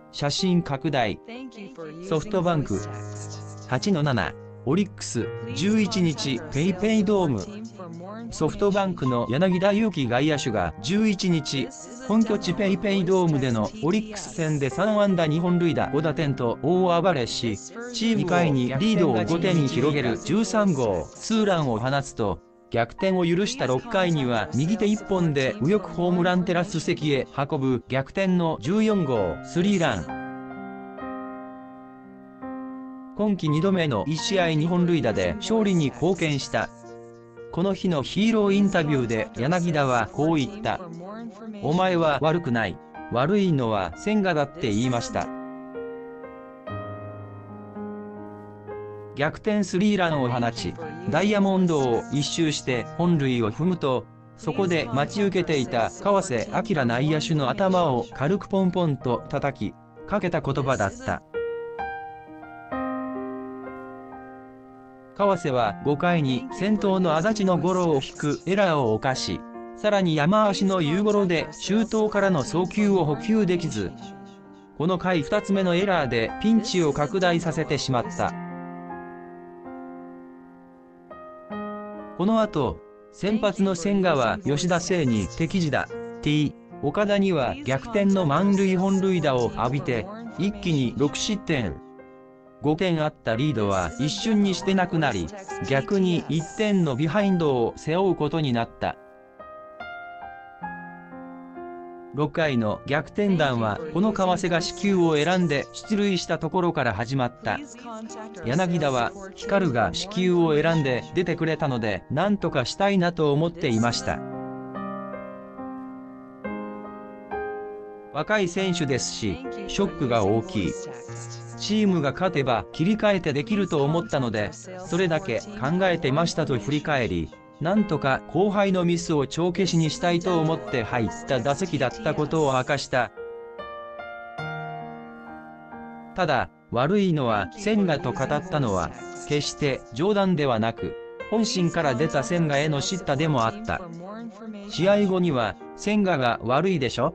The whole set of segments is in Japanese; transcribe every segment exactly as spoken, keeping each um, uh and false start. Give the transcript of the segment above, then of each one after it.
写真拡大。ソフトバンクはちのなな、オリックスじゅういちにちペイペイドーム。ソフトバンクの柳田悠岐外野手がじゅういちにち、本拠地ペイペイドームでのオリックス戦でさんあんだにほんるいだごだてんと大暴れし、チームにかいにリードをごてんに広げるじゅうさんごうツーランを放つと、逆転を許したろっかいには右手いっぽんで右翼ホームランテラス席へ運ぶ逆転のじゅうよんごうスリーラン。今季にどめのいちしあいにほんるいだで勝利に貢献した。この日のヒーローインタビューで柳田はこう言った。お前は悪くない。悪いのは千賀だって言いました。逆転スリーランを放ち、ダイヤモンドを一周して本塁を踏むと、そこで待ち受けていた川瀬晃内野手の頭を軽くポンポンと叩きかけた言葉だった。川瀬はごかいに先頭の安達のゴロを引くエラーを犯し、さらに山足の夕ゴロで周東からの送球を捕球できず、この回ふたつめのエラーでピンチを拡大させてしまった。この後、先発の千賀は吉田正に敵地だ。T、岡田には逆転の満塁本塁打を浴びて、一気にろくしってん。ごてんあったリードは一瞬にしてなくなり、逆にいってんのビハインドを背負うことになった。ろっかいの逆転弾はこの川瀬が四球を選んで出塁したところから始まった。柳田は光が四球を選んで出てくれたので何とかしたいなと思っていました。若い選手ですし、ショックが大きい。チームが勝てば切り替えてできると思ったので、それだけ考えてましたと振り返り、なんとか後輩のミスを帳消しにしたいと思って入った打席だったことを明かした。ただ、悪いのは千賀と語ったのは、決して冗談ではなく、本心から出た千賀への叱咤でもあった。試合後には、千賀が悪いでしょ？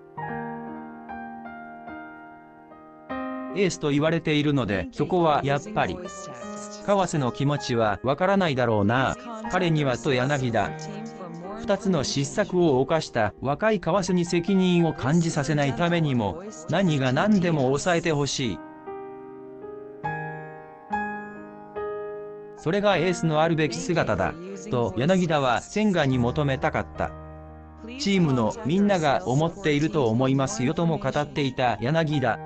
エースと言われているので、そこはやっぱり川瀬の気持ちはわからないだろうな。彼にはと柳田。二つの失策を犯した若い川瀬に責任を感じさせないためにも、何が何でも抑えてほしい。それがエースのあるべき姿だ、と柳田は千賀に求めたかった。チームのみんなが思っていると思いますよとも語っていた柳田。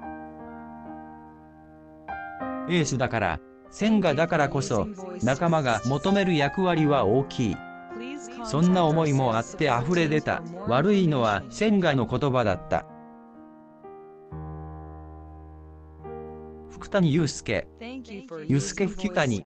エースだから、千賀だからこそ、仲間が求める役割は大きい。そんな思いもあって溢れ出た。悪いのは千賀の言葉だった。福谷祐介。祐介福谷。